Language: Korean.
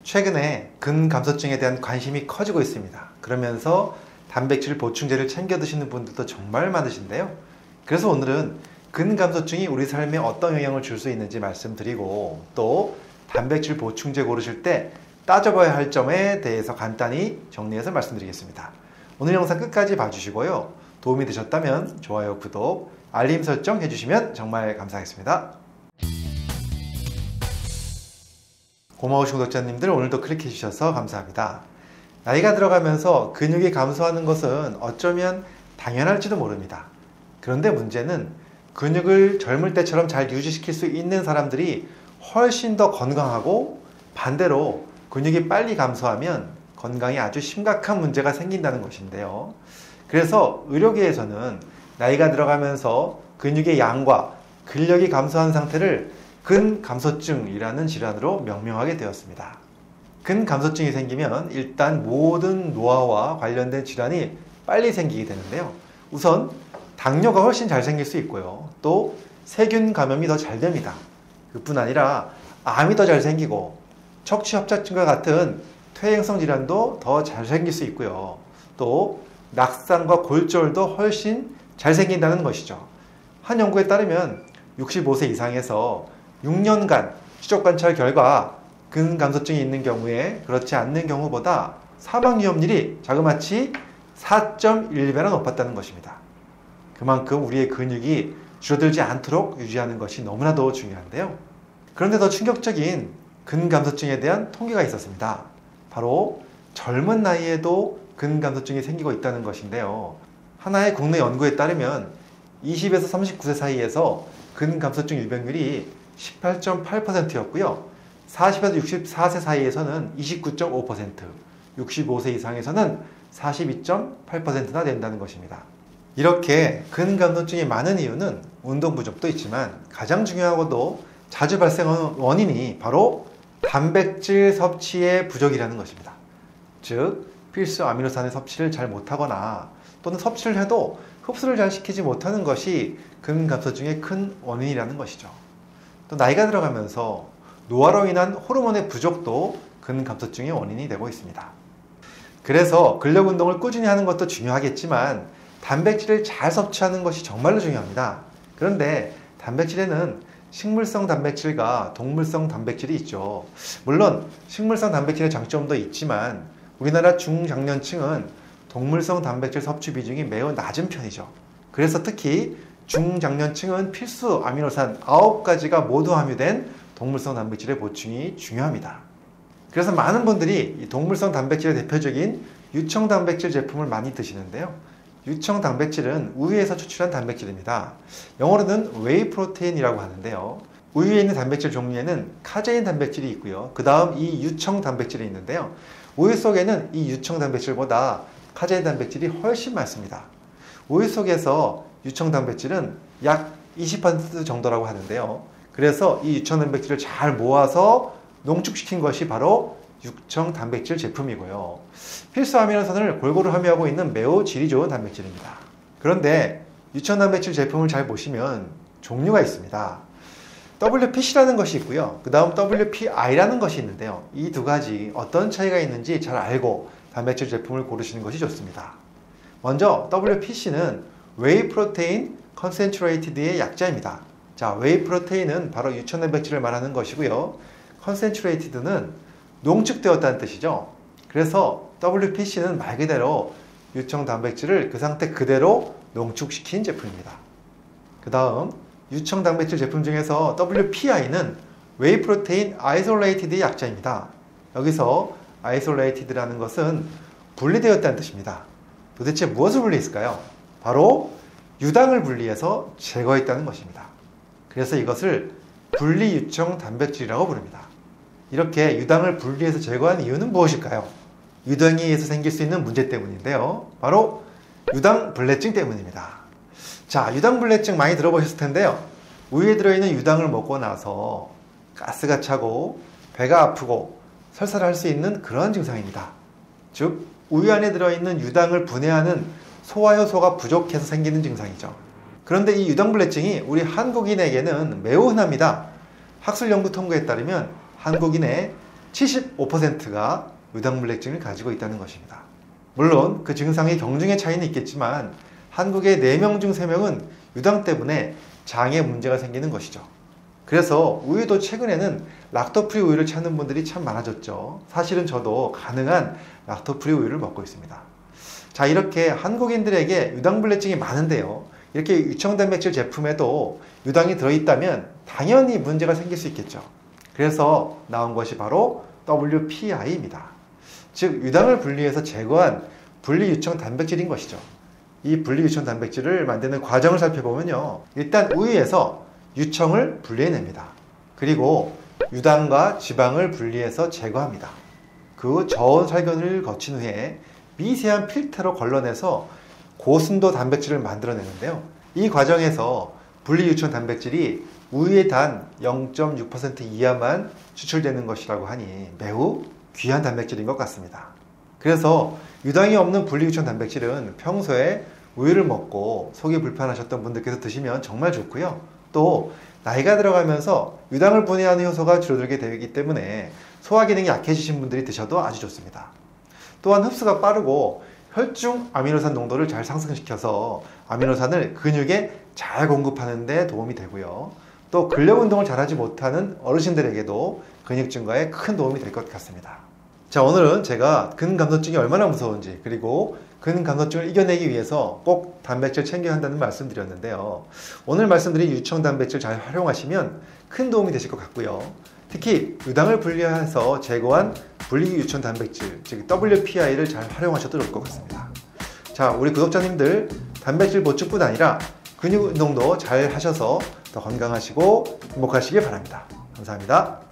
최근에 근감소증에 대한 관심이 커지고 있습니다. 그러면서 단백질 보충제를 챙겨 드시는 분들도 정말 많으신데요. 그래서 오늘은 근감소증이 우리 삶에 어떤 영향을 줄 수 있는지 말씀드리고, 또 단백질 보충제 고르실 때 따져봐야 할 점에 대해서 간단히 정리해서 말씀드리겠습니다. 오늘 영상 끝까지 봐주시고요. 도움이 되셨다면 좋아요, 구독, 알림 설정 해주시면 정말 감사하겠습니다. 고마우신 구독자님들, 오늘도 클릭해 주셔서 감사합니다. 나이가 들어가면서 근육이 감소하는 것은 어쩌면 당연할지도 모릅니다. 그런데 문제는 근육을 젊을 때처럼 잘 유지시킬 수 있는 사람들이 훨씬 더 건강하고, 반대로 근육이 빨리 감소하면 건강에 아주 심각한 문제가 생긴다는 것인데요. 그래서 의료계에서는 나이가 들어가면서 근육의 양과 근력이 감소한 상태를 근감소증이라는 질환으로 명명하게 되었습니다. 근감소증이 생기면 일단 모든 노화와 관련된 질환이 빨리 생기게 되는데요. 우선 당뇨가 훨씬 잘 생길 수 있고요. 또 세균 감염이 더 잘 됩니다. 그뿐 아니라 암이 더 잘 생기고, 척추협착증과 같은 퇴행성 질환도 더 잘 생길 수 있고요. 또 낙상과 골절도 훨씬 잘 생긴다는 것이죠. 한 연구에 따르면 65세 이상에서 6년간 추적 관찰 결과 근감소증이 있는 경우에 그렇지 않는 경우보다 사망 위험률이 자그마치 4.1배나 높았다는 것입니다. 그만큼 우리의 근육이 줄어들지 않도록 유지하는 것이 너무나도 중요한데요. 그런데 더 충격적인 근감소증에 대한 통계가 있었습니다. 바로 젊은 나이에도 근감소증이 생기고 있다는 것인데요. 하나의 국내 연구에 따르면 20에서 39세 사이에서 근감소증 유병률이 18.8%였고요. 40에서 64세 사이에서는 29.5%, 65세 이상에서는 42.8%나 된다는 것입니다. 이렇게 근감소증이 많은 이유는 운동 부족도 있지만, 가장 중요하고도 자주 발생하는 원인이 바로 단백질 섭취의 부족이라는 것입니다. 즉, 필수 아미노산의 섭취를 잘 못하거나, 또는 섭취를 해도 흡수를 잘 시키지 못하는 것이 근감소증의 큰 원인이라는 것이죠. 또 나이가 들어가면서 노화로 인한 호르몬의 부족도 근감소증의 원인이 되고 있습니다. 그래서 근력 운동을 꾸준히 하는 것도 중요하겠지만, 단백질을 잘 섭취하는 것이 정말로 중요합니다. 그런데 단백질에는 식물성 단백질과 동물성 단백질이 있죠. 물론 식물성 단백질의 장점도 있지만, 우리나라 중장년층은 동물성 단백질 섭취 비중이 매우 낮은 편이죠. 그래서 특히 중장년층은 필수 아미노산 9가지가 모두 함유된 동물성 단백질의 보충이 중요합니다. 그래서 많은 분들이 이 동물성 단백질의 대표적인 유청 단백질 제품을 많이 드시는데요. 유청 단백질은 우유에서 추출한 단백질입니다. 영어로는 웨이 프로테인이라고 하는데요. 우유에 있는 단백질 종류에는 카제인 단백질이 있고요. 그 다음 이 유청 단백질이 있는데요. 우유 속에는 이 유청 단백질보다 카제인 단백질이 훨씬 많습니다. 우유 속에서 유청 단백질은 약 20% 정도라고 하는데요. 그래서 이 유청 단백질을 잘 모아서 농축시킨 것이 바로 유청 단백질 제품이고요. 필수 아미노산을 골고루 함유하고 있는 매우 질이 좋은 단백질입니다. 그런데 유청 단백질 제품을 잘 보시면 종류가 있습니다. WPC라는 것이 있고요. 그 다음 WPI라는 것이 있는데요. 이 두 가지 어떤 차이가 있는지 잘 알고 단백질 제품을 고르시는 것이 좋습니다. 먼저 WPC는 웨이 프로테인 컨센트레이티드의 약자입니다. 자, 웨이 프로테인은 바로 유청 단백질을 말하는 것이고요. 컨센트레이티드는 농축되었다는 뜻이죠. 그래서 WPC는 말 그대로 유청 단백질을 그 상태 그대로 농축시킨 제품입니다. 그 다음 유청 단백질 제품 중에서 WPI는 웨이 프로테인 아이솔레이티드의 약자입니다. 여기서 아이솔레이티드라는 것은 분리되었다는 뜻입니다. 도대체 무엇을 분리했을까요? 바로 유당을 분리해서 제거했다는 것입니다. 그래서 이것을 분리유청 단백질이라고 부릅니다. 이렇게 유당을 분리해서 제거한 이유는 무엇일까요? 유당에 의해서 생길 수 있는 문제 때문인데요. 바로 유당불내증 때문입니다. 자, 유당불내증 많이 들어보셨을 텐데요. 우유에 들어있는 유당을 먹고 나서 가스가 차고 배가 아프고 설사를 할 수 있는 그런 증상입니다. 즉, 우유 안에 들어있는 유당을 분해하는 소화효소가 부족해서 생기는 증상이죠. 그런데 이 유당불내증이 우리 한국인에게는 매우 흔합니다. 학술 연구 통계에 따르면 한국인의 75%가 유당불내증을 가지고 있다는 것입니다. 물론 그 증상의 경중의 차이는 있겠지만 한국의 4명 중 3명은 유당 때문에 장에 문제가 생기는 것이죠. 그래서 우유도 최근에는 락토프리 우유를 찾는 분들이 참 많아졌죠. 사실은 저도 가능한 락토프리 우유를 먹고 있습니다. 자, 이렇게 한국인들에게 유당불내증이 많은데요. 이렇게 유청단백질 제품에도 유당이 들어있다면 당연히 문제가 생길 수 있겠죠. 그래서 나온 것이 바로 WPI입니다. 즉 유당을 분리해서 제거한 분리유청 단백질인 것이죠. 이 분리유청 단백질을 만드는 과정을 살펴보면요. 일단 우유에서 유청을 분리해냅니다. 그리고 유당과 지방을 분리해서 제거합니다. 그 저온 살균을 거친 후에 미세한 필터로 걸러내서 고순도 단백질을 만들어내는데요. 이 과정에서 분리유청 단백질이 우유의 단 0.6% 이하만 추출되는 것이라고 하니 매우 귀한 단백질인 것 같습니다. 그래서 유당이 없는 분리유청 단백질은 평소에 우유를 먹고 속이 불편하셨던 분들께서 드시면 정말 좋고요. 또 나이가 들어가면서 유당을 분해하는 효소가 줄어들게 되기 때문에 소화 기능이 약해지신 분들이 드셔도 아주 좋습니다. 또한 흡수가 빠르고 혈중 아미노산 농도를 잘 상승시켜서 아미노산을 근육에 잘 공급하는 데 도움이 되고요. 또 근력 운동을 잘하지 못하는 어르신들에게도 근육 증가에 큰 도움이 될 것 같습니다. 자, 오늘은 제가 근감소증이 얼마나 무서운지, 그리고 근감소증을 이겨내기 위해서 꼭 단백질 챙겨야 한다는 말씀 드렸는데요. 오늘 말씀드린 유청 단백질 잘 활용하시면 큰 도움이 되실 것 같고요. 특히 유당을 분리해서 제거한 분리유청 단백질, 즉 WPI를 잘 활용하셔도 좋을 것 같습니다. 자, 우리 구독자님들 단백질 보충뿐 아니라 근육 운동도 잘 하셔서 더 건강하시고 행복하시길 바랍니다. 감사합니다.